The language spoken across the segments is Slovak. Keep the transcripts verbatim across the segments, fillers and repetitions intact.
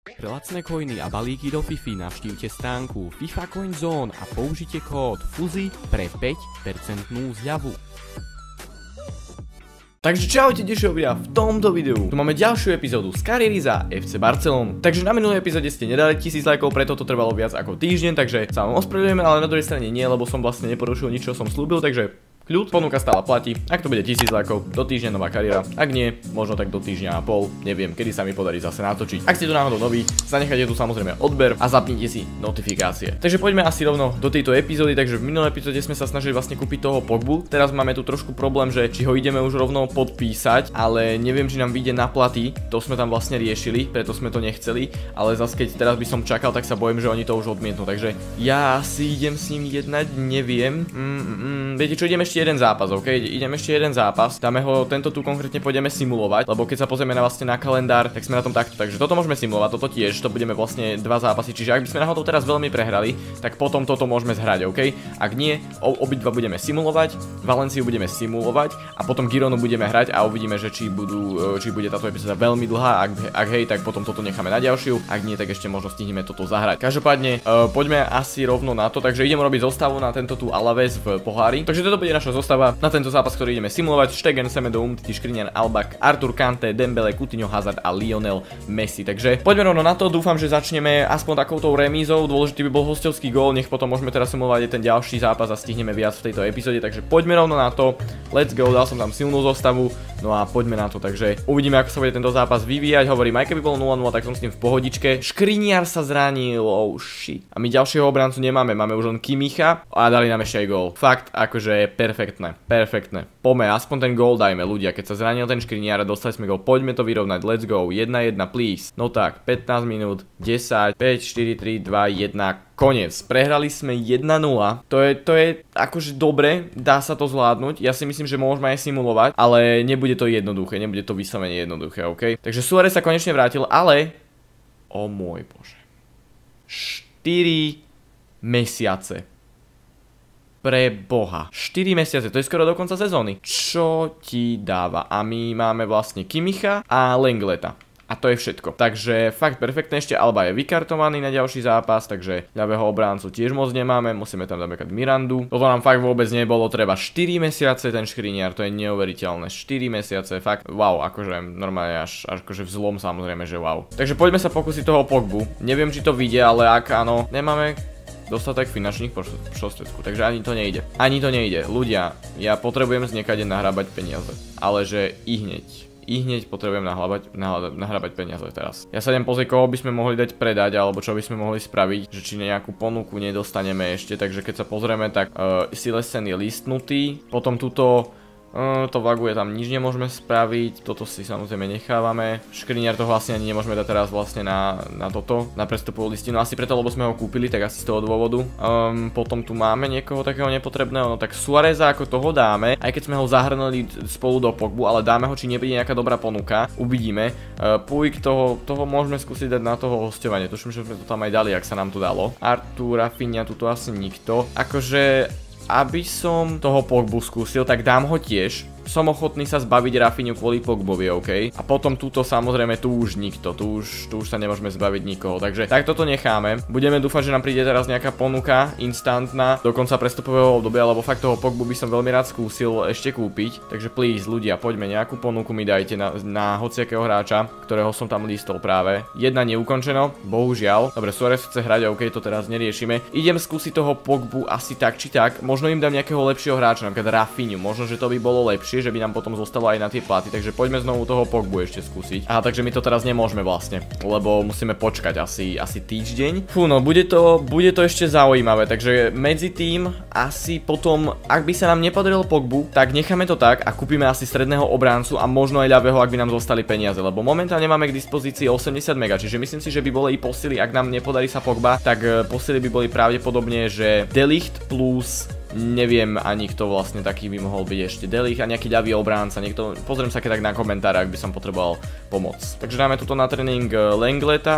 Pre lacné coiny a balíky do Fifi navštívte stránku FIFA Coin Zone a použite kód FUZI pre päť percent zľavu. Takže čaute dešovia, v tomto videu tu máme ďalšiu epizódu z kariéry za ef cé Barcelonu. Takže na minulej epizóde ste nedali tisíc lajkov, preto to trvalo viac ako týždeň, takže sa vám ospravedlňujeme, ale na druhej strane nie, lebo som vlastne neporušil nič, čo som slúbil, takže kľud, ponuka stále platí. Ak to bude tisíc lajkov, do týždňa nová kariéra. Ak nie, možno tak do týždňa a pol. Neviem, kedy sa mi podarí zase natočiť. Ak ste tu náhodou noví, zanechajte tu samozrejme odber a zapnite si notifikácie. Takže poďme asi rovno do tejto epizódy. Takže v minulej epizóde sme sa snažili vlastne kúpiť toho Pogbu. Teraz máme tu trošku problém, že či ho ideme už rovno podpísať, ale neviem, či nám vyjde na platy. To sme tam vlastne riešili, preto sme to nechceli, ale zase keď teraz by som čakal, tak sa bojím, že oni to už odmietnú. Takže ja si idem s ním jednať, neviem. Mm, mm, viete čo, idem ešte jeden zápas, ok? Idem ešte jeden zápas. Dáme ho, tento tu konkrétne pôjdeme simulovať, lebo keď sa pozrieme na vlastne na kalendár, tak sme na tom takto. Takže toto môžeme simulovať, toto tiež, to budeme vlastne dva zápasy. Čiže ak by sme náhodou teraz veľmi prehrali, tak potom toto môžeme zhrať, ok? Ak nie, obidva budeme simulovať, Valenciu budeme simulovať a potom Gironu budeme hrať a uvidíme, že či budú, či bude táto epizóda veľmi dlhá. Ak, ak hej, tak potom toto necháme na ďalšiu. Ak nie, tak ešte možno stihneme toto zahrať. Každopádne uh, poďme asi rovno na to. Takže idem robiť zostavu na tento tu Alaves v pohári. Takže toto bude naša zostava na tento zápas, ktorý ideme simulovať. Stegen, Semedo, Umtiti, Skriniar, Albak, Artur, Kanté, Dembele, Coutinho, Hazard a Lionel Messi. Takže poďme rovno na to. Dúfam, že začneme aspoň takouto remízou. Dôležitý by bol hostovský gól. Nech potom môžeme teraz simulovať ten ďalší zápas a stihneme viac v tejto epizóde. Takže poďme rovno na to. Let's go. Dal som tam silnú zostavu. No a poďme na to. Takže uvidíme, ako sa bude tento zápas vyvíjať. Hovorím, aj keby bol nula nula, tak som s tým v pohodičke. Skriniar sa zranil. Oh shit. A my ďalšieho obrancu nemáme. Máme už len Kimicha a dali nám ešte aj gól. Fakt, akože perfektné. Perfektné. Poďme, aspoň ten gól dajme, ľudia. Keď sa zranil ten Skriniar a dostali sme gól, poďme to vyrovnať. Let's go. jedna jedna, please. No tak, pätnásť minút, desať, päť, štyri, tri, dva, jeden. Koniec. Prehrali sme jedna nula. To je, to je akože dobre, dá sa to zvládnuť. Ja si myslím, že môžeme aj simulovať, ale nebude to jednoduché, nebude to vyslovene jednoduché, ok? Takže Suárez sa konečne vrátil, ale o môj bože. štyri mesiace. Pre boha. štyri mesiace, to je skoro do konca sezóny. Čo ti dáva? A my máme vlastne Kimicha a Lengleta. A to je všetko. Takže fakt perfektne, ešte Alba je vykartovaný na ďalší zápas, takže ľavého obráncu tiež moc nemáme, musíme tam dať napríklad Mirandu. Toto nám fakt vôbec nebolo treba. štyri mesiace ten Skriniar, to je neuveriteľné. štyri mesiace, fakt wow, akože normálne až akože v zlom samozrejme, že wow. Takže poďme sa pokúsiť toho Pogbu. Neviem, či to vyjde, ale ak áno, nemáme dostatek finančných prostriedkov, takže ani to nejde. Ani to nejde. Ľudia, ja potrebujem z niekade nahrábať peniaze, ale že i hneď. I hneď potrebujem nahrabať, nahrabať peniaze teraz. Ja sa idem pozrieť, koho by sme mohli dať predať, alebo čo by sme mohli spraviť, že či nejakú ponuku nedostaneme ešte, takže keď sa pozrieme, tak uh, Silesen je listnutý, potom túto Uh, to vaguje, tam nič nemôžeme spraviť, toto si samozrejme nechávame. Skriniar to vlastne ani nemôžeme dať teraz vlastne na, na toto, na prestupovú listinu, asi preto, lebo sme ho kúpili, tak asi z toho dôvodu. Um, potom tu máme niekoho takého nepotrebného, no tak Suáreza ako toho dáme, aj keď sme ho zahrnuli spolu do Pogbu, ale dáme ho, či nebude nejaká dobrá ponuka, uvidíme. Uh, Puig toho, toho môžeme skúsiť dať na toho hosťovanie, tuším, že sme to tam aj dali, ak sa nám to dalo. Artur, Rafinha, tuto asi nikto, akože aby som toho Pogbu skúsil, tak dám ho tiež. Som ochotný sa zbaviť Rafinhu kvôli Pogbovi, ok? A potom túto samozrejme tu už nikto, tu už, tu už sa nemôžeme zbaviť nikoho, takže takto to necháme. Budeme dúfať, že nám príde teraz nejaká ponuka instantná do konca prestupového obdobia, lebo fakt toho Pogbu by som veľmi rád skúsil ešte kúpiť. Takže please ľudia, poďme, nejakú ponuku mi dajte na, na hociakého hráča, ktorého som tam listol práve. Jedna neukončeno, bohužiaľ. Dobre, Suárez chce hrať, ok, to teraz neriešime. Idem skúsiť toho Pogbu asi tak či tak, možno im dám nejakého lepšieho hráča, napríklad Rafinhu, možno že to by bolo lepšie, že by nám potom zostalo aj na tie platy, takže poďme znovu toho Pogbu ešte skúsiť. Aha, takže my to teraz nemôžeme vlastne, lebo musíme počkať asi, asi týždeň. Fú, no bude to, bude to ešte zaujímavé, takže medzi tým asi potom, ak by sa nám nepodarilo Pogbu, tak necháme to tak a kúpime asi stredného obráncu a možno aj ľavého, ak by nám zostali peniaze, lebo momentálne máme k dispozícii osemdesiat mega, čiže myslím si, že by boli i posily, ak nám nepodarí sa Pogba, tak posily by boli pravdepodobne, že De Ligt plus neviem ani kto vlastne taký by mohol byť ešte De Ligt a nejaký ľavý obránca, niekto, pozriem sa keď tak na komentáre, ak by som potreboval pomoc. Takže dáme tuto na tréning Lengleta,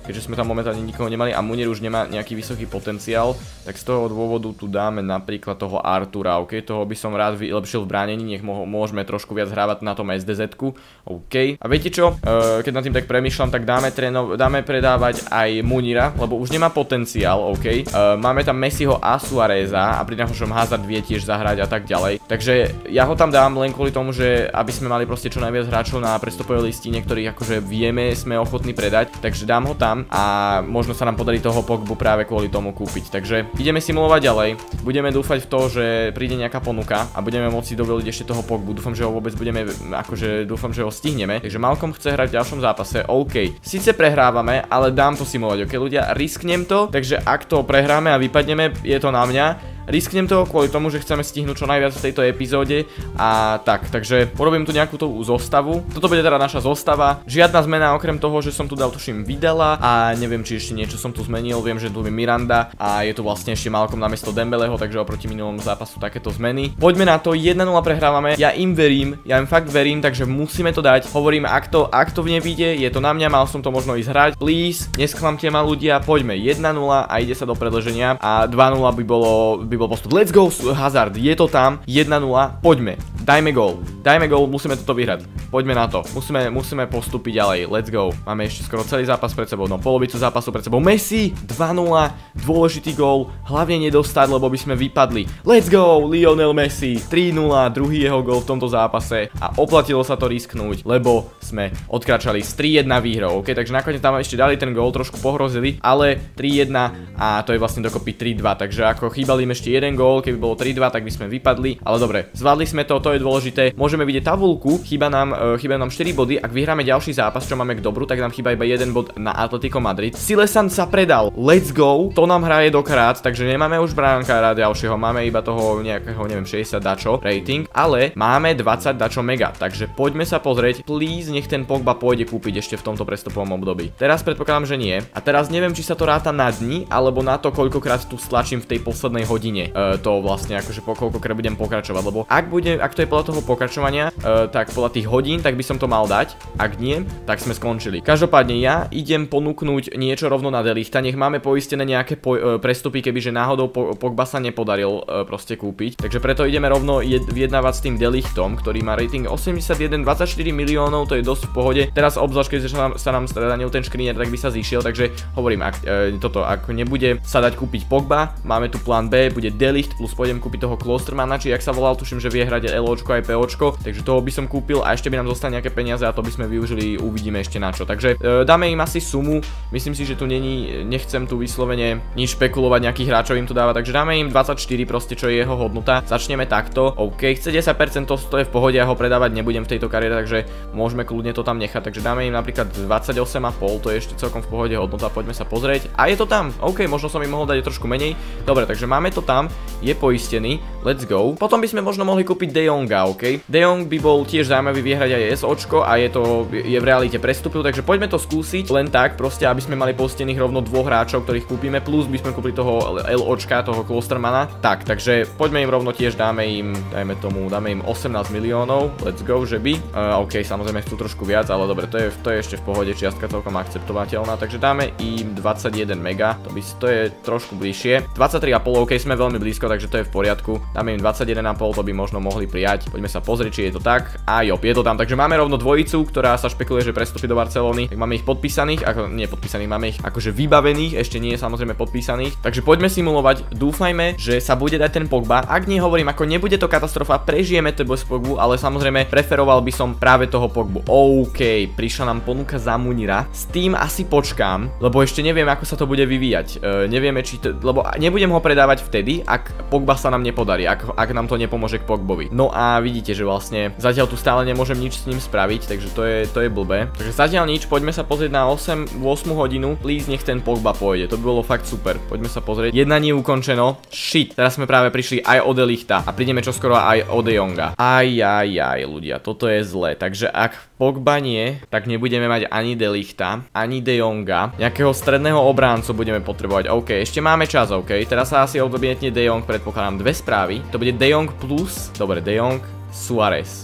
keďže sme tam momentálne nikoho nemali a Munier už nemá nejaký vysoký potenciál, tak z toho dôvodu tu dáme napríklad toho Artura, ok, toho by som rád vylepšil v bránení, nech môžeme trošku viac hrávať na tom es dé zet-ku, ok. A viete čo, e, keď nad tým tak premýšľam, tak dáme, tréno, dáme predávať aj Muniera, lebo už nemá potenciál, ok. E, máme tam Messiho a Suareza a pri najhoršom Hazard vie tiež zahrať a tak ďalej. Takže ja ho tam dám len kvôli tomu, že aby sme mali proste čo najviac hráčov na prestupovej listine, ktorých akože vieme, sme ochotní predať, takže dám ho tam a možno sa nám podarí toho Pogbu práve kvôli tomu kúpiť. Takže ideme simulovať ďalej. Budeme dúfať v to, že príde nejaká ponuka a budeme môcť dovoliť ešte toho Pogbu. Dúfam, že ho vôbec budeme, akože dúfam, že ho stihneme. Takže Malcolm chce hrať v ďalšom zápase. OK. Síce prehrávame, ale dám to simulovať. OK, ľudia, risknem to, takže ak to prehráme a vypadneme, je to na mňa. Risknem to kvôli tomu, že chceme stihnúť čo najviac v tejto epizóde a tak, takže urobím tu nejakú tú zostavu. Toto bude teda naša zostava. Žiadna zmena okrem toho, že som tu dal tuším Vidala a neviem, či ešte niečo som tu zmenil. Viem, že tu je Miranda a je tu vlastne ešte Malcolm namiesto Dembeleho, takže oproti minulom zápasu takéto zmeny. Poďme na to, jedna nula prehrávame. Ja im verím, ja im fakt verím, takže musíme to dať. Hovorím, ak to, ak to nevyjde, je to na mňa, mal som to možno ísť hrať. Please, nesklamte ma ľudia, poďme jedna nula a ide sa do predĺženia a dva nula by bolo by bol postup. Let's go, Hazard, je to tam, jedna nula, poďme, dajme gól, dajme gól, musíme toto vyhrať, poďme na to, musíme, musíme postúpiť ďalej, let's go, máme ešte skoro celý zápas pred sebou, no polovicu zápasu pred sebou, Messi, dva nula, dôležitý gól, hlavne nedostať, lebo by sme vypadli, let's go, Lionel Messi, tri nula, druhý jeho gól v tomto zápase a oplatilo sa to risknúť, lebo sme odkračali z tri jedna výhrou, ok, takže nakoniec tam ešte dali ten gól, trošku pohrozili, ale tri jedna a to je vlastne dokopy tri dva, takže ako chýbali im ešte jeden gól, keby bolo tri dva, tak by sme vypadli, ale dobre, zvládli sme to, to je dôležité. Môžeme vidieť tabuľku, chýba nám, uh, chýba nám štyri body, ak vyhráme ďalší zápas, čo máme k dobru, tak nám chýba iba jeden bod na Atletico Madrid. Silesan sa predal, let's go, to nám hraje dokrát, takže nemáme už bránkára ďalšieho, máme iba toho nejakého, neviem, šesťdesiat dačo rating, ale máme dvadsať dačo mega, takže poďme sa pozrieť, please, nech ten Pogba pôjde kúpiť ešte v tomto prestupovom období. Teraz predpokladám, že nie. A teraz neviem, či sa to ráta na dni, alebo na to, koľkokrát tu stlačím v tej poslednej hodine. Uh, to vlastne akože po koľkokrát budem pokračovať, lebo ak bude, ak to je podľa toho pokračovania, uh, tak podľa tých hodín, tak by som to mal dať, ak nie, tak sme skončili. Každopádne ja idem ponúknuť niečo rovno na De Lichta, nech máme poistené nejaké po, uh, prestupy, kebyže náhodou po, Pogba sa nepodaril uh, proste kúpiť, takže preto ideme rovno jed, vyjednávať s tým De Lichtom, ktorý má rating osemdesiatjeden, dvadsaťštyri miliónov, to je dosť v pohode. Teraz obzvlášť, keď sa nám, sa nám stranil ten škrinier, tak by sa zišiel, takže hovorím, ak uh, toto, ak nebude sa dať kúpiť Pogba, máme tu plán B, bude De Ligt plus pôjdem kúpiť toho Klostermana, či jak sa volal, tuším, že vie hrať LOčko aj POčko, takže toho by som kúpil a ešte by nám zostali nejaké peniaze a to by sme využili, uvidíme ešte na čo. Takže e, dáme im asi sumu, myslím si, že tu není, nechcem tu vyslovene nič špekulovať, nejakých hráčov im tu dáva, takže dáme im dvadsaťštyri proste, čo je jeho hodnota. Začneme takto. OK, chce desať percent, to, to je v pohode, ja ho predávať nebudem v tejto kariére, takže môžeme kľudne to tam nechať. Takže dáme im napríklad dvadsaťosem a pol, to je ešte celkom v pohode hodnota, poďme sa pozrieť. A je to tam. OK, možno som im mohol dať trošku menej. Dobre, takže máme to tam, je poistený. Let's go. Potom by sme možno mohli kúpiť De Jonga, OK? De Jong by bol tiež zaujímavý vyhrať aj SOčko a je to je v realite prestúpil, takže poďme to skúsiť len tak, proste aby sme mali poistených rovno dvoch hráčov, ktorých kúpime, plus by sme kúpili toho LOčka, toho Klostermana. Tak, takže poďme im rovno tiež dáme im, dajme tomu, dáme im osemnásť miliónov. Let's go, že by. Uh, OK, samozrejme chcú trošku viac, ale dobre, to je, to je ešte v pohode, čiastka celkom akceptovateľná, takže dáme im dvadsaťjeden mega, to by to je trošku bližšie. dvadsaťtri a pol, OK, sme veľmi blízko, takže to je v poriadku. Dáme im dvadsaťjeden a pol, to by možno mohli prijať. Poďme sa pozrieť, či je to tak. A jo, je to tam. Takže máme rovno dvojicu, ktorá sa špekuluje, že prestúpi do Barcelony. Tak máme ich podpísaných, ako nie podpísaných, máme ich akože vybavených, ešte nie samozrejme podpísaných. Takže poďme simulovať. Dúfajme, že sa bude dať ten Pogba. Ak nie, hovorím, ako nebude to katastrofa, prežijeme to bez Pogbu, ale samozrejme preferoval by som práve toho Pogbu. OK, prišla nám ponuka za Muniera. S tým asi počkám, lebo ešte neviem, ako sa to bude vyvíjať. E, nevieme, či to, lebo nebudem ho predávať vtedy, ak Pogba sa nám nepodarí, ak, ak nám to nepomôže k Pogbovi. No a vidíte, že vlastne zatiaľ tu stále nemôžem nič s ním spraviť, takže to je, to je blbé. Takže zatiaľ nič, poďme sa pozrieť na osem ôsmu hodinu. Please, nech ten Pogba pôjde, to by bolo fakt super. Poďme sa pozrieť. Jednanie ukončeno. Shit, teraz sme práve prišli aj o De Lichta a prídeme čoskoro aj o De Jonga. Aj, aj, aj, ľudia, toto je zlé. Takže ak Pogba nie, tak nebudeme mať ani De Lichta, ani De Jonga. Nejakého stredného obráncu budeme potrebovať. OK, ešte máme čas, OK. Teraz sa asi odmietne De Jong, predpokladám dve správy. To bude De Jong plus, dobre, De Jong, Suarez.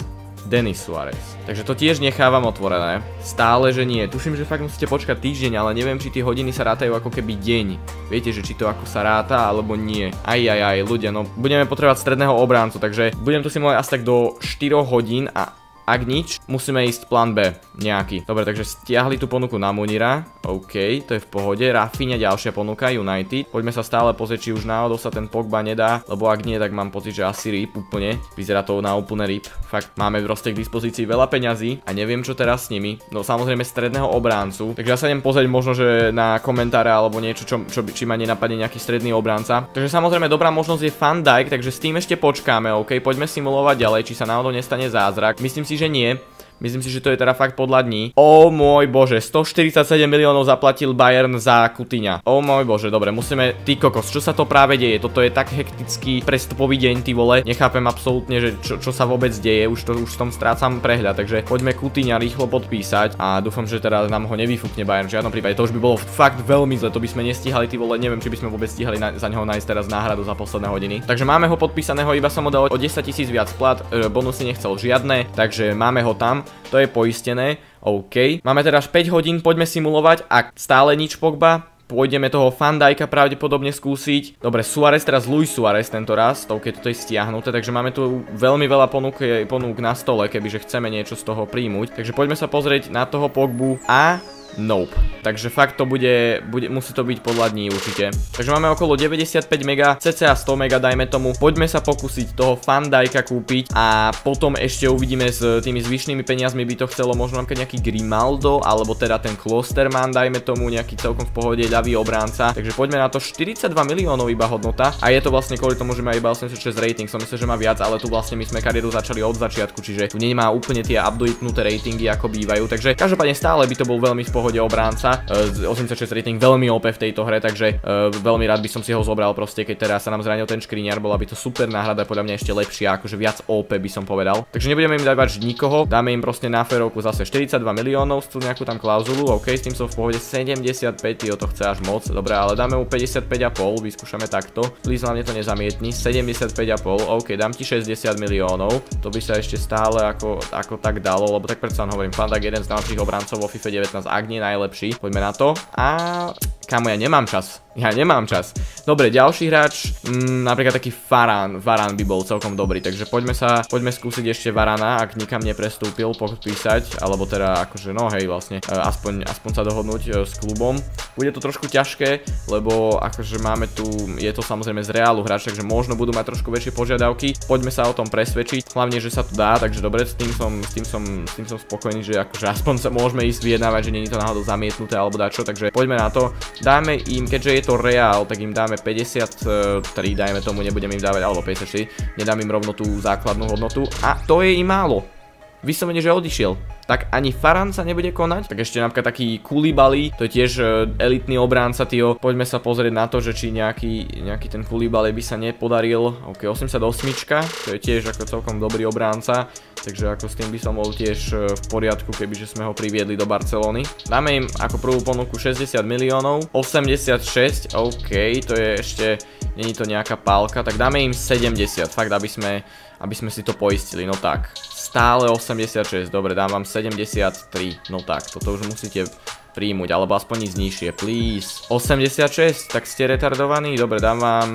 Denis Suárez. Takže to tiež nechávam otvorené. Stále, že nie. Tuším, že fakt musíte počkať týždeň, ale neviem, či tie hodiny sa rátajú ako keby deň. Viete, že či to ako sa ráta, alebo nie. Aj, aj, aj, ľudia, no budeme potrebovať stredného obráncu, takže budem tu simulovať asi tak do štyroch hodín a ak nič, musíme ísť plán B nejaký. Dobre, takže stiahli tú ponuku na Munira. OK, to je v pohode. Rafinha ďalšia ponuka, United. Poďme sa stále pozrieť, či už náhodou sa ten Pogba nedá, lebo ak nie, tak mám pocit, že asi rip úplne. Vyzerá to na úplne rip. Fakt, máme proste k dispozícii veľa peňazí a neviem, čo teraz s nimi. No samozrejme stredného obráncu. Takže ja sa idem pozrieť možno, že na komentáre alebo niečo, čo, čo či ma nenapadne nejaký stredný obránca. Takže samozrejme dobrá možnosť je Van Dijk, takže s tým ešte počkáme, OK, poďme simulovať ďalej, či sa náhodou nestane zázrak. Myslím si, že nie. Myslím si, že to je teda fakt podľa dní. Ó môj bože, stoštyridsaťsedem miliónov zaplatil Bayern za Coutinha. Ó môj bože, dobre, musíme, ty kokos, čo sa to práve deje? Toto je tak hektický prestupový deň, ty vole. Nechápem absolútne, že čo, čo sa vôbec deje, už to už v tom strácam prehľad, takže poďme Coutinha rýchlo podpísať a dúfam, že teda nám ho nevyfúkne Bayern v žiadnom prípade. To už by bolo fakt veľmi zle, to by sme nestihali, ty vole, neviem, či by sme vôbec stihali na, za neho nájsť teraz náhradu za posledné hodiny. Takže máme ho podpísaného, iba som mu dal o desaťtisíc viac plat, e, bonusy nechcel žiadne, takže máme ho tam. To je poistené, OK. Máme teraz päť hodín, poďme simulovať, ak stále nič Pogba, pôjdeme toho Van Dijka pravdepodobne skúsiť. Dobre, Suárez, teraz Luis Suárez tento raz, to keď toto je stiahnuté, takže máme tu veľmi veľa ponúk, ponúk na stole, kebyže chceme niečo z toho príjmuť. Takže poďme sa pozrieť na toho Pogbu a nope. Takže fakt to bude, bude, musí to byť podľa dní určite. Takže máme okolo deväťdesiatpäť mega, cca sto mega dajme tomu. Poďme sa pokúsiť toho Van Dijka kúpiť a potom ešte uvidíme s tými zvyšnými peniazmi, by to chcelo možno nejaký Grimaldo, alebo teda ten Klosterman, dajme tomu nejaký celkom v pohode ľavý obránca. Takže poďme na to, štyridsaťdva miliónov iba hodnota a je to vlastne kvôli tomu, že má iba osemdesiatšesť rating, som myslel, že má viac, ale tu vlastne my sme kariéru začali od začiatku, čiže tu nemá úplne tie updatenuté ratingy ako bývajú. Takže každopádne stále by to bol veľmi v pohode obránca, osemdesiatšesť rating, veľmi ó pé v tejto hre, takže uh, veľmi rád by som si ho zobral proste, keď teraz sa nám zranil ten škriniar, bola by to super náhrada, podľa mňa ešte lepšia, akože viac ó pé by som povedal. Takže nebudeme im dávať nikoho, dáme im proste na férovku zase štyridsaťdva miliónov, chcú nejakú tam klauzulu, OK, s tým som v pohode. Sedemdesiatpäť, tyjo, to chce až moc, dobre, ale dáme mu päťdesiatpäť a pol, vyskúšame takto, please hlavne to nezamietni, sedemdesiatpäť a pol, OK, dám ti šesťdesiat miliónov, to by sa ešte stále ako, ako tak dalo, lebo tak predsa hovorím, Van Dijk jeden z najlepších obrancov vo FIFA devätnásť, ak nie najlepší. Poďme na to. A kámo, ja nemám čas. Ja nemám čas. Dobre, ďalší hráč, mm, napríklad taký Varane. Varane by bol celkom dobrý, takže poďme sa, poďme skúsiť ešte Varana, ak nikam neprestúpil, podpísať, alebo teda akože no hej vlastne, aspoň, aspoň sa dohodnúť e, s klubom. Bude to trošku ťažké, lebo akože máme tu, je to samozrejme z Realu hráč, takže možno budú mať trošku väčšie požiadavky. Poďme sa o tom presvedčiť, hlavne, že sa to dá, takže dobre, s tým som, s tým som, s tým som spokojný, že akože aspoň sa môžeme ísť vyjednávať, že nie je to náhodou zamietnuté alebo dačo, takže poďme na to. Dáme im, keďže je to Real, tak im dáme päťdesiattri, dajme tomu, nebudem im dávať, alebo päťdesiatštyri, nedám im rovno tú základnú hodnotu a to je im málo. Vyslovene, že odišiel. Tak ani Varane sa nebude konať. Tak ešte napríklad taký Koulibaly, to je tiež elitný obránca, tyjo. Poďme sa pozrieť na to, že či nejaký, nejaký ten Koulibaly by sa nepodaril. OK, osemdesiatosem, to je tiež ako celkom dobrý obránca. Takže ako s tým by som bol tiež v poriadku, kebyže sme ho priviedli do Barcelony. Dáme im ako prvú ponuku šesťdesiat miliónov, osemdesiatšesť, OK, to je ešte, není to nejaká pálka, tak dáme im sedemdesiat, fakt, aby sme, aby sme si to poistili, no tak. Stále osemdesiatšesť, dobre, dám vám sedemdesiattri, no tak, toto už musíte príjmuť, alebo aspoň ísť nižšie, please. osemdesiatšesť, tak ste retardovaní, dobre, dám vám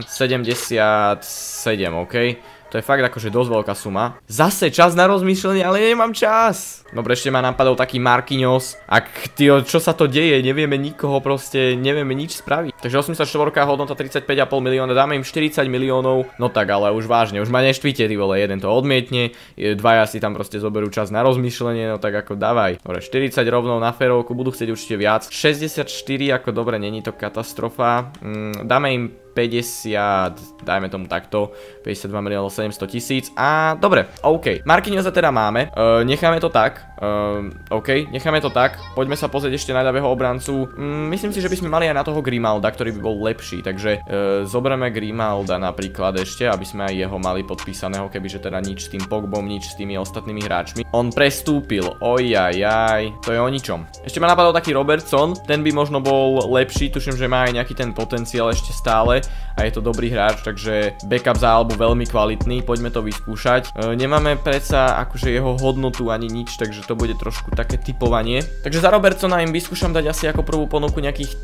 sedemdesiatsedem, OK? To je fakt akože dosť veľká suma. Zase čas na rozmýšľanie, ale nemám čas. Dobre, ešte ma napadol taký Marquinhos. Ak, tyjo, čo sa to deje, nevieme nikoho proste, nevieme nič spraviť. Takže osemdesiatštyri hodnota tridsaťpäť a pol milióna, dáme im štyridsať miliónov. No tak, ale už vážne, už ma neštvíte, ty vole, jeden to odmietne, dvaja si tam proste zoberú čas na rozmýšľanie, no tak ako dávaj. Dobre, štyridsať rovnou na férovku, budú chcieť určite viac. šesťdesiatštyri, ako dobre, není to katastrofa. Mm, dáme im päťdesiat, dajme tomu takto, päťdesiatdva miliónov sedemsto tisíc a dobre, OK. Marquinhosa teda máme, e, necháme to tak, Um, OK, necháme to tak. Poďme sa pozrieť ešte na ľavého obrancu. Mm, myslím si, že by sme mali aj na toho Grimalda, ktorý by bol lepší. Takže uh, zoberieme Grimalda napríklad ešte, aby sme aj jeho mali podpísaného, kebyže teda nič s tým Pogbom, nič s tými ostatnými hráčmi. On prestúpil. Ojajaj, to je o ničom. Ešte ma napadol taký Robertson, ten by možno bol lepší, tuším, že má aj nejaký ten potenciál ešte stále a je to dobrý hráč, takže backup za Albu veľmi kvalitný, poďme to vyskúšať. E, nemáme predsa akože jeho hodnotu ani nič, takže to bude trošku také typovanie. Takže za Robertsona im vyskúšam dať asi ako prvú ponuku nejakých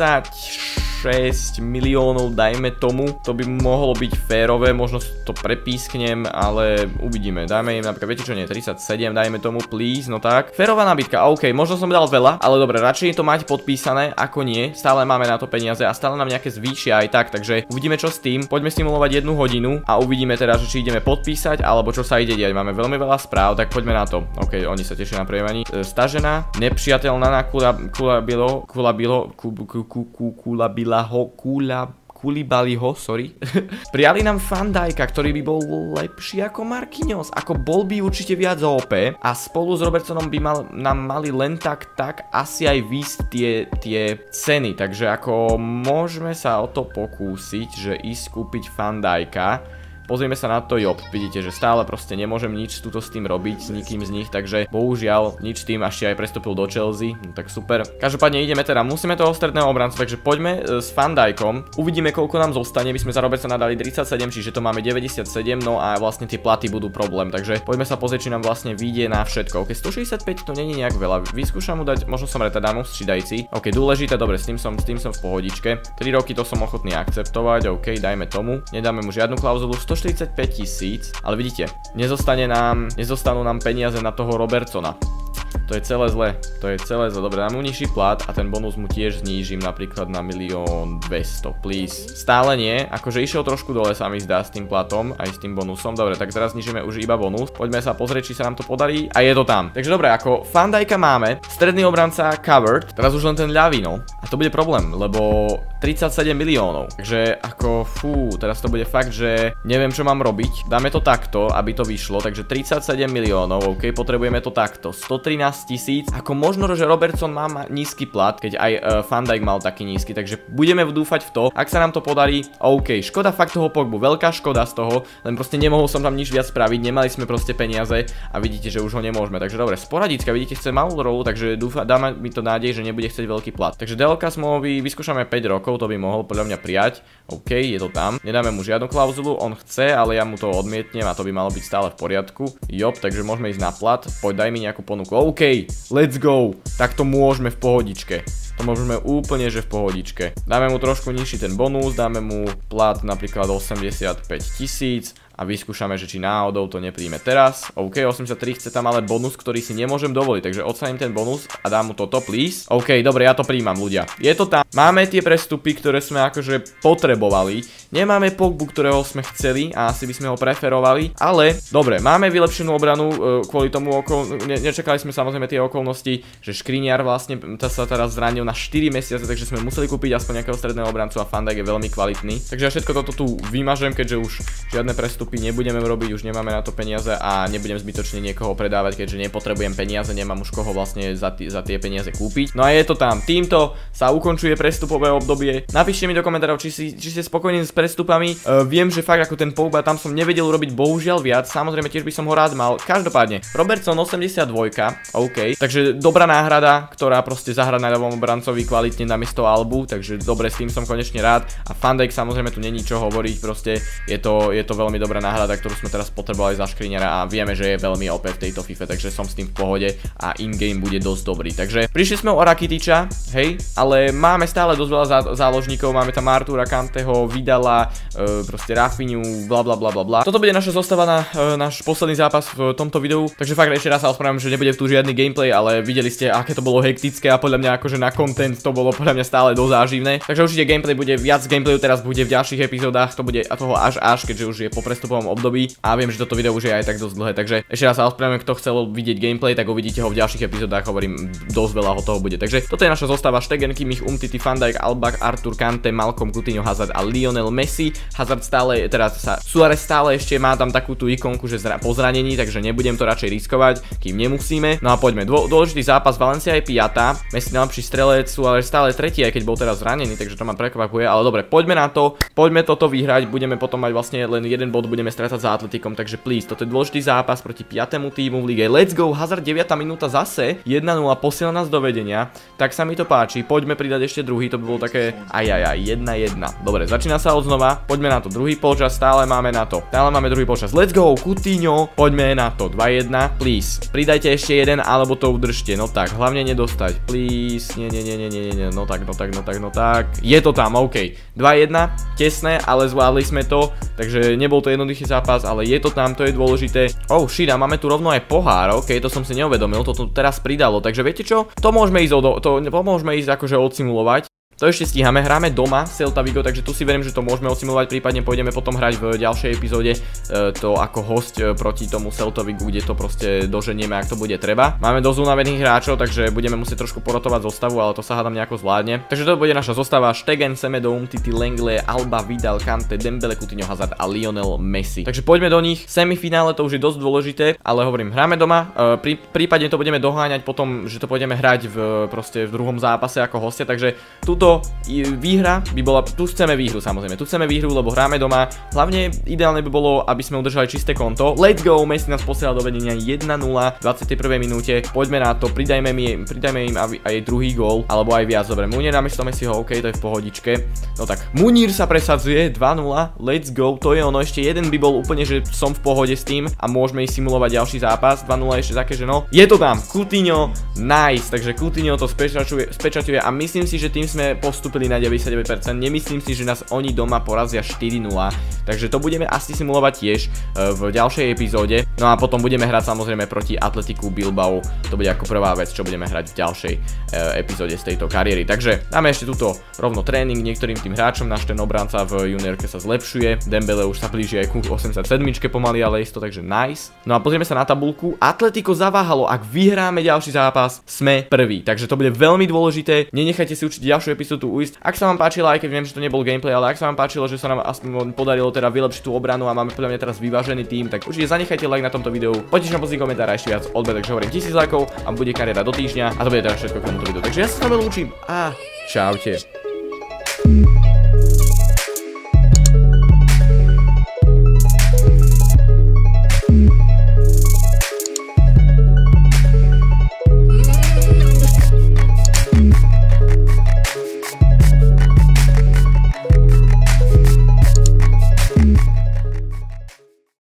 tridsaťšesť miliónov, dajme tomu. To by mohlo byť férové, možno to prepísknem, ale uvidíme. Dajme im napríklad, viete čo, nie, tridsaťsedem, dajme tomu, please, no tak. Férová nabídka, OK, možno som dal veľa, ale dobre, radšej to mať podpísané, ako nie. Stále máme na to peniaze a stále nám nejaké zvýšia aj tak, takže uvidíme čo s tým. Poďme simulovať jednu hodinu a uvidíme teda, že či ideme podpísať alebo čo sa ide diať. Máme veľmi veľa správ, tak poďme na to. OK, oni sa tešia na prejevaní. E, stažená, nepriateľná na kula, kula bilo, kula bilo, ku, ku, ku, ku, kula bilaho, kula Koulibalyho, sorry. Prijali nám Van Dijka, ktorý by bol lepší ako Marquinhos, ako bol by určite viac ó pé a spolu s Robertsonom by mal, nám mali len tak, tak asi aj výsť tie, tie ceny, takže ako môžeme sa o to pokúsiť, že ísť kúpiť Van Dijka. Pozrieme sa na to, Job, vidíte, že stále proste nemôžem nič túto s tým robiť, s nikým z nich, takže bohužiaľ nič s tým, ešte aj prestúpil do Chelsea, no tak super. Každopádne ideme teda, musíme toho stredného obrancu, takže poďme s Van Dijkom, uvidíme koľko nám zostane, my sme za Robertsona dali tridsaťsedem, čiže to máme deväťdesiatsedem, no a vlastne tie platy budú problém, takže poďme sa pozrieť, či nám vlastne vyjde na všetko. OK, stošesťdesiatpäť to není nejak veľa, vyskúšam mu dať, možno som Retadanu střídajci. OK, dôležité, dobre, s tým som, s tým som v pohodičke. tri roky to som ochotný akceptovať, OK, dajme tomu, nedáme mu žiadnu klauzulu. stoštyridsaťpäť tisíc, ale vidíte, nezostane nám, nezostanú nám peniaze na toho Robertsona. To je celé zle, to je celé zle. Dobre, dám mu nižší plat a ten bonus mu tiež znížim napríklad na milión dvesto, please. Stále nie, akože išiel trošku dole sa mi zdá s tým platom, aj s tým bonusom. Dobre, tak teraz znižíme už iba bonus. Poďme sa pozrieť, či sa nám to podarí a je to tam. Takže dobre, ako Van Dijka máme, stredný obranca covered, teraz už len ten ľavý, no. A to bude problém, lebo tridsaťsedem miliónov. Takže ako, fú, teraz to bude fakt, že neviem, čo mám robiť. Dáme to takto, aby to vyšlo, takže tridsaťsedem miliónov, OK, potrebujeme to takto. stotrinásť tisíc, ako možno, že Robertson má nízky plat, keď aj uh, Van Dijk mal taký nízky, takže budeme dúfať v to, ak sa nám to podarí, OK, škoda fakt toho Pogbu, veľká škoda z toho, len proste nemohol som tam nič viac spraviť, nemali sme proste peniaze a vidíte, že už ho nemôžeme, takže dobre, sporadická, vidíte, chce malú rolu, takže dúfa, dáme mi to nádej, že nebude chcieť veľký plat. Takže délka zmluvy, vyskúšame päť rokov, to by mohol podľa mňa prijať, OK, je to tam, nedáme mu žiadnu klauzulu, on chce, ale ja mu to odmietnem a to by malo byť stále v poriadku. Job, takže môžeme ísť na plat, poď daj mi nejakú ponuku, OK. Let's go, tak to môžeme v pohodičke. To môžeme úplne, že v pohodičke. Dáme mu trošku nižší ten bonus, dáme mu plat napríklad osemdesiatpäť tisíc a vyskúšame, že či náhodou to nepríjme teraz. OK, osemdesiattri chce tam ale bonus, ktorý si nemôžem dovoliť, takže odstaním ten bonus a dám mu toto, please. OK, dobre, ja to príjmam, ľudia. Je to tam. Máme tie prestupy, ktoré sme akože potrebovali. Nemáme Pogbu, ktorého sme chceli a asi by sme ho preferovali, ale dobre, máme vylepšenú obranu e, kvôli tomu okol... Ne, nečakali sme samozrejme tie okolnosti, že Škriniar vlastne sa teraz zranil na štyri mesiace, takže sme museli kúpiť aspoň nejakého stredného obrancu a Van Dijk je veľmi kvalitný. Takže ja všetko toto tu vymažem, keďže už žiadne prestupy nebudeme robiť, už nemáme na to peniaze a nebudem zbytočne niekoho predávať, keďže nepotrebujem peniaze, nemám už koho vlastne za, za tie peniaze kúpiť. No a je to tam. Týmto sa ukončuje prestupové obdobie. Napíšte mi do komentárov, či, si, či ste spokojní s prestupami. Uh, viem, že fakt ako ten Pogba tam som nevedel urobiť bohužiaľ viac. Samozrejme tiež by som ho rád mal. Každopádne, Robertson osemdesiatdva, OK. Takže dobrá náhrada, ktorá proste zahrá na ľavom obrancovi kvalitne namiesto Albu, takže dobre, s tým som konečne rád. A Van Dijk samozrejme tu není čo hovoriť, proste je to, je to veľmi dobrá náhrada, ktorú sme teraz potrebovali za Škriniara a vieme, že je veľmi ó pé v tejto FIFA, takže som s tým v pohode a in-game bude dosť dobrý. Takže prišli sme o Rakitiča, hej, ale máme stále dosť veľa zá záložníkov, máme tam Artura Kanteho, Vidala, e, proste Rafinhu, bla bla bla bla bla. Toto bude naša zostava na e, náš posledný zápas v tomto videu, takže fakt ešte raz sa ospravedlňujem, že nebude tu žiadny gameplay, ale videli ste, aké to bolo hektické a podľa mňa akože na content to bolo podľa mňa stále dosť záživné. Takže určite gameplay bude viac gameplayu teraz bude v ďalších epizódach, to bude a toho až až, keďže už je po prestupovom období a viem, že toto video už je aj tak dosť dlhé, takže ešte raz sa ospravedlňujem, kto chcel vidieť gameplay, tak uvidíte ho v ďalších epizódach, hovorím, dosť veľa ho toho bude. Takže toto je naša zostava: Stegen, Kimmich, Umtiti, Van Dijk, Alba, Arthur, Kante, Malcolm, Coutinho, Hazard a Lionel Messi. Hazard stále, teraz sa Suárez stále ešte má tam takú tú ikonku, že zra, po zranení, takže nebudem to radšej riskovať, kým nemusíme. No a poďme, Dô, dôležitý zápas, Valencia je piata, Messi najlepší strelec, Suárez stále tretí, aj keď bol teraz zranený, takže to ma prekvapuje, ale dobre, poďme na to, poďme toto vyhrať, budeme potom mať vlastne len jeden bod, budeme strácať za Atletikom, takže please, toto je dôležitý zápas proti piatemu týmu v lige. Let's go, Hazard deviata minúta zase, jedna nula, posiela nás do vedenia, tak sa mi to páči, poďme pridať ešte druhý, to by bolo také ajajaj, jedna jedna. Dobre, začína sa odznova, poďme na to, druhý polčas, stále máme na to, stále máme druhý polčas, let's go, Coutinho, poďme na to, dva jedna, please, pridajte ešte jeden, alebo to udržte, no tak, hlavne nedostať, please, nie, nie, nie, nie, nie, nie, no tak, no tak, no tak, no tak, je to tam, ok, dva jedna, tesné, ale zvládli sme to, takže nebol to jednoduchý zápas, ale je to tam, to je dôležité. Oh shit, a máme tu rovno aj pohár, ok, to som si neuvedomil, to tu teraz pridalo, takže viete čo, to môžeme ísť, od, to môžeme ísť akože odsimulovať. To ešte stíhame, hráme doma Celta Vigo, takže tu si verím, že to môžeme odsimulovať, prípadne pôjdeme potom hrať v ďalšej epizóde e, to ako host e, proti tomu Celta Vigu, kde to proste doženieme, ak to bude treba. Máme dosť unavených hráčov, takže budeme musieť trošku porotovať zostavu, ale to sa hádam nejako zvládne. Takže to bude naša zostava: Stegen, Semedo, Umtiti, Lenglet, Alba, Vidal, Kante, Dembele, Coutinho, Hazard a Lionel Messi. Takže poďme do nich. Semifinále to už je dosť dôležité, ale hovorím, hráme doma, e, prí, prípadne to budeme doháňať potom, že to pôjdeme hrať v proste v druhom zápase ako hostia, takže tuto výhra by bola, tu chceme výhru samozrejme, tu chceme výhru, lebo hráme doma, hlavne ideálne by bolo, aby sme udržali čisté konto. Let's go, Messi nás posiela do vedenia jedna nula v dvadsiatej prvej minúte, poďme na to, pridajme, mi, pridajme im aj druhý gól, alebo aj viac. Dobre, Munier namiesto Messiho, ok, to je v pohodičke. No tak, Munier sa presadzuje, dva nula, let's go, to je ono, ešte jeden by bol úplne, že som v pohode s tým a môžeme ísť simulovať ďalší zápas, dva nula ešte také, že no, je to tam, Coutinho, nice, takže Coutinho to spečaťuje, spečaťuje a myslím si, že tým sme postupili na deväťdesiatdeväť percent, nemyslím si, že nás oni doma porazia štyri nula, takže to budeme asi simulovať tiež v ďalšej epizóde. No a potom budeme hrať samozrejme proti Atletiku Bilbao, to bude ako prvá vec, čo budeme hrať v ďalšej epizóde z tejto kariéry. Takže dáme ešte túto rovno tréning niektorým tým hráčom, náš ten obranca v juniorke sa zlepšuje, Dembele už sa blíži aj ku osemdesiatsedmičke pomaly, ale isto, takže nice. No a pozrieme sa na tabuľku, Atletico zaváhalo, ak vyhráme ďalší zápas, sme prví, takže to bude veľmi dôležité, nenechajte si určite ďalšiu epizódu ujsť. Ak sa vám páčilo, aj keď viem, že to nebol gameplay, ale ak sa vám páčilo, že sa nám aspoň podarilo teda vylepšiť tú obranu a máme podľa mňa teraz vyvážený tým, tak určite zanechajte like na tomto videu, poďte na pozitívny komentár a ešte viac odber, takže hovorím tisíc lajkov a bude kariéra do týždňa a to bude teda všetko k tomuto videu. Takže ja sa s vami lúčim a čaute.